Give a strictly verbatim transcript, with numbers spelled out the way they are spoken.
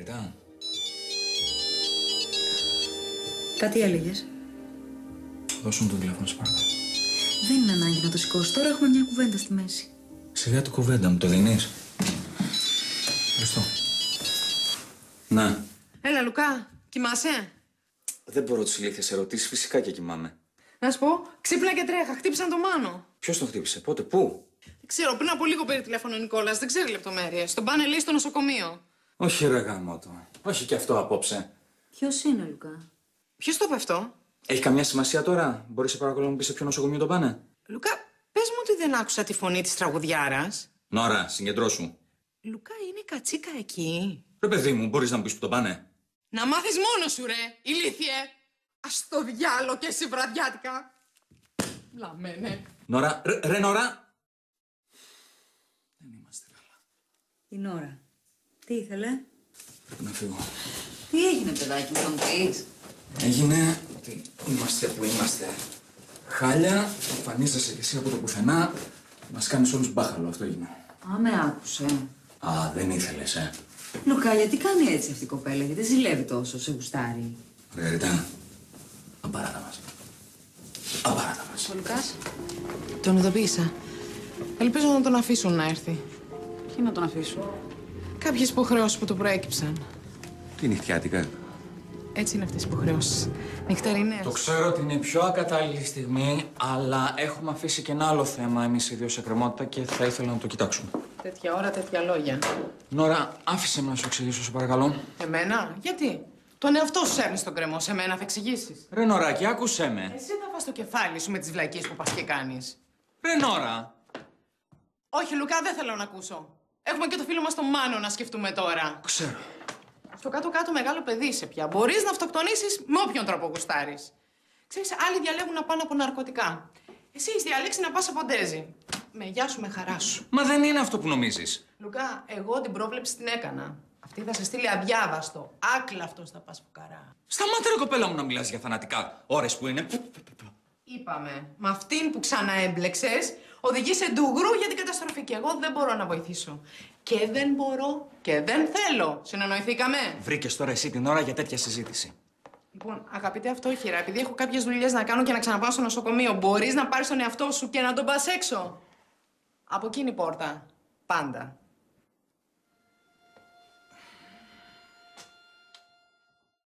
Μαργαρίτα. Κάτι έλεγες? Δώσου μου το τηλέφωνο, σε παρακαλώ. Δεν είναι ανάγκη να το σηκώσει. Τώρα έχουμε μια κουβέντα στη μέση. Σιγά του κουβέντα, μου το δίνεις? Ευχαριστώ. Να. Έλα, Λουκά, κοιμάσαι? Δεν μπορώ τις ηλίθιες ερωτήσεις, φυσικά και κοιμάμαι. Να σου πω, ξύπνα και τρέχα, χτύπησαν το Μάνο. Ποιος τον χτύπησε, πότε, πού? Δεν ξέρω, πριν από λίγο πήρε τηλέφωνο ο Νικόλας, δεν ξέρει λεπτομέρειες. Τον πάνε, λέει, στο νοσοκομείο. Όχι, ρε γαμώτο. Όχι και αυτό απόψε. Ποιος είναι, Λουκά? Ποιος το είπε αυτό? Έχει καμιά σημασία τώρα? Μπορείς σε παρακαλώ να μου πεις σε ποιο νοσοκομείο τον πάνε? Λουκά, πες μου ότι δεν άκουσα τη φωνή της τραγουδιάρας. Νόρα, συγκεντρώσου. Λουκά, είναι η κατσίκα εκεί. Ρε παιδί μου, μπορείς να μου πεις που τον πάνε? Να μάθεις μόνος σου, ρε, ηλίθιε. Ας το διάλο και εσύ βραδιάτικα. Λαμένε. Νόρα, ρε, ρε Νόρα. Δεν είμαστε καλά. Η Νόρα. Τι ήθελε? Πρέπει να φύγω. Τι έγινε, παιδάκι μου, θα μου πεις? Έγινε ότι είμαστε που είμαστε. Χάλια, εμφανίζεσαι κι εσύ από το πουθενά. Μας κάνεις όλους μπάχαλο, αυτό έγινε. Α, με άκουσε. Α, δεν ήθελες, ε. Λουκά, γιατί κάνει έτσι αυτή η κοπέλα, γιατί ζηλεύει τόσο, σε γουστάρει? Μαργαρίτα, απαράτα μας. Απαράτα μας. Ο Λουκάς, τον ειδοποίησα. Ελπίζω να τον αφήσουν να έρθει. Ποιοι να τον αφήσουν? Κάποιες υποχρεώσεις που του προέκυψαν. Τι νυχτιάτικα. Έτσι είναι αυτές οι υποχρεώσεις. Νυχτερινές. Το ξέρω ότι είναι η πιο ακατάλληλη στιγμή, αλλά έχουμε αφήσει και ένα άλλο θέμα εμείς οι δύο σε κρεμότητα και θα ήθελα να το κοιτάξουμε. Τέτοια ώρα, τέτοια λόγια. Νόρα, άφησε με να σου εξηγήσω, σε παρακαλώ. Εμένα, γιατί? Τον εαυτό σου σέρνεις στον κρεμό, σε μένα θα εξηγήσεις. Ρε Νωράκη, άκουσέ με. Εσύ θα βάζεις το κεφάλι σου με τις βλακίες που πας και κάνεις. Ρε Νόρα. Όχι, Λουκά, δεν θέλω να ακούσω. Έχουμε και το φίλο μας τον Μάνο να σκεφτούμε τώρα. Ξέρω. Στο κάτω-κάτω μεγάλο παιδί είσαι πια. Μπορείς να αυτοκτονήσεις με όποιον τρόπο γουστάρεις. Ξέρεις, άλλοι διαλέγουν να πάνε από ναρκωτικά. Εσύ έχεις διαλέξει να πας από ντέζι. Με γεια σου, με χαρά σου. Μα δεν είναι αυτό που νομίζεις. Λουκά, εγώ την πρόβλεψη την έκανα. Αυτή θα σε στείλει αδιάβαστο. Άκλαυτος θα πας φουκαρά. Σταμάτα ρε κοπέλα μου να μιλάς για θανατικά. Ώρες που είναι. Είπαμε, με αυτήν που ξαναέμπλεξες, οδηγεί σε ντουγρού για την καταστροφή. Και εγώ δεν μπορώ να βοηθήσω. Και δεν μπορώ και δεν θέλω. Συνεννοηθήκαμε? Βρήκες τώρα εσύ την ώρα για τέτοια συζήτηση. Λοιπόν, αγαπητέ αυτόχειρα, επειδή έχω κάποιες δουλειές να κάνω και να ξαναπάω στο νοσοκομείο, μπορείς να πάρεις τον εαυτό σου και να τον πας έξω? Από εκείνη η πόρτα. Πάντα.